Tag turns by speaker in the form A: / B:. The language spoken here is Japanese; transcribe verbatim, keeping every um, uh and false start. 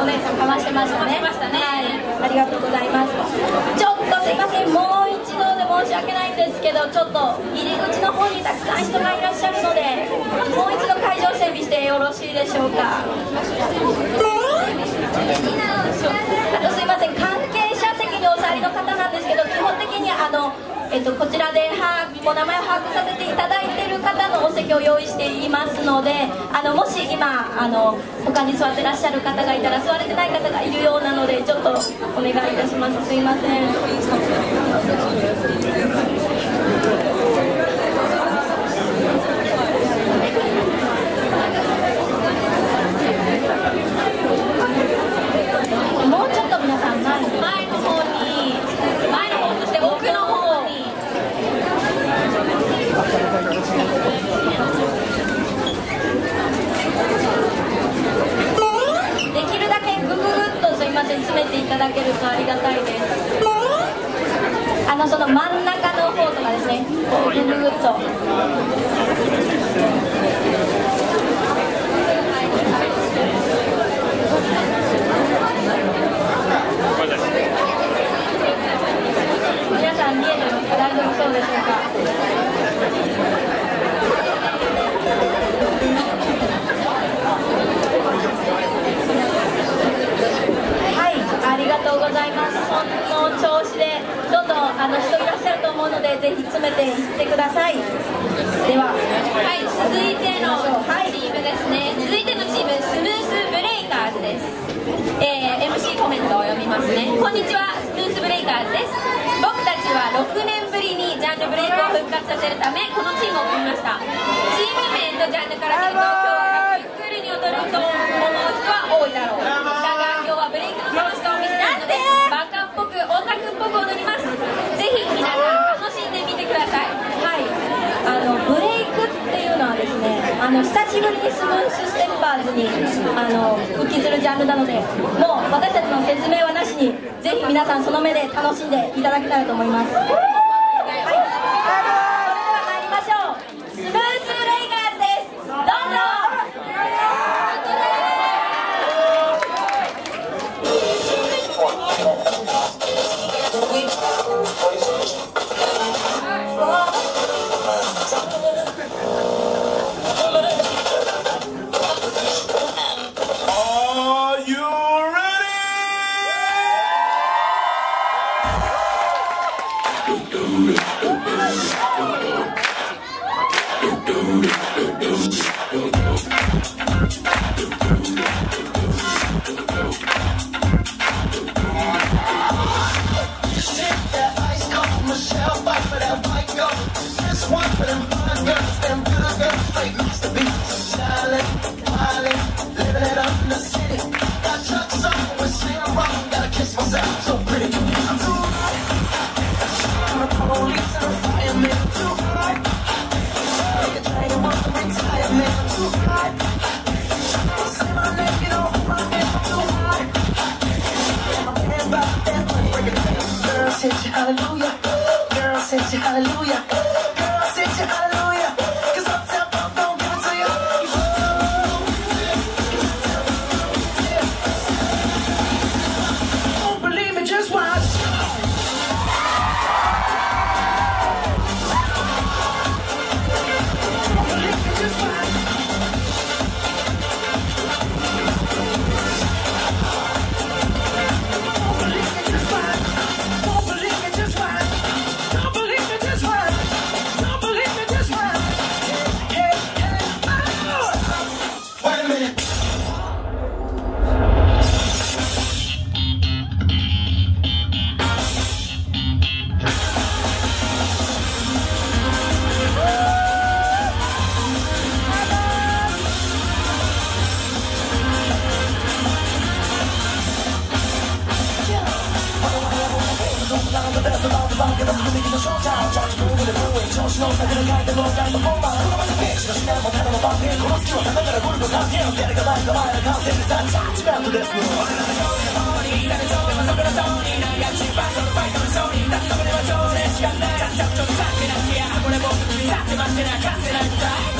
A: 姉さんかましてましたね。はい、ありがとうございます。ちょっとすいません、もう一度で申し訳ないんですけど、ちょっと入り口の方にたくさん人がいらっしゃるので、もう一度会場整備してよろしいでしょうか。あとすいません、関係者席にお座りの方なんですけど、基本的にあのえっと、こちらでお名前を把握させていただいている方のお席を用意していますので、あのもし今あの他に座ってらっしゃる方がいたら、座れてない方がいるようなので、ちょっとお願いいたします。すいません。もうちょっと皆さん前の前の方に、前の方、そして奥の方に。できるだけグググッとすいません、詰めていただけるとありがたいです。あのその真ん中の方とかですね、こうグググッと。皆さん見えてますか？大丈夫そうでしょうか？はい、ありがとうございます。その調子でどんどんあの人いらっしゃると思うので、ぜひ詰めていってください。では、はい、続いてのチームですね。続いてのチーム、スムースブレイカーズです。えー、エムシー コメントを読みますね。こんにちは、スムースブレイカーズです。僕たちはろくねんぶりにジャンルブレイクを復活させるためこのチームを組みました。チーム名とジャンルから見ると、今日はかっこゆっくりに踊ると思う人は多いだろう。だが今日はブレイクの楽しさを見せたいので、バカっぽくオタクっぽく踊ります。ぜひ皆さん楽しんでみてください。はい、あのブレイクっていうのはですね、あの久しぶりにスムースステッパーズにあの復帰するジャンルなので、もう私たちの説明はなしに、ぜひ皆さんその目で楽しんでいただけたらと思います。はい、それでは参りましょう。スムースブレイカーズです。どうぞ。
B: Hallelujah, girl, say hallelujah, girl, say hallelujah, 'cause I'm top, I'm gonna give it to you. Don't believe me, just watch. Don't believe me, just watch. Don't believe me, just watch. Don't believe me, just watch. Don't believe me, just watch. Don't believe me, just watch. Hey, hey, oh. Wait a minute. Judgment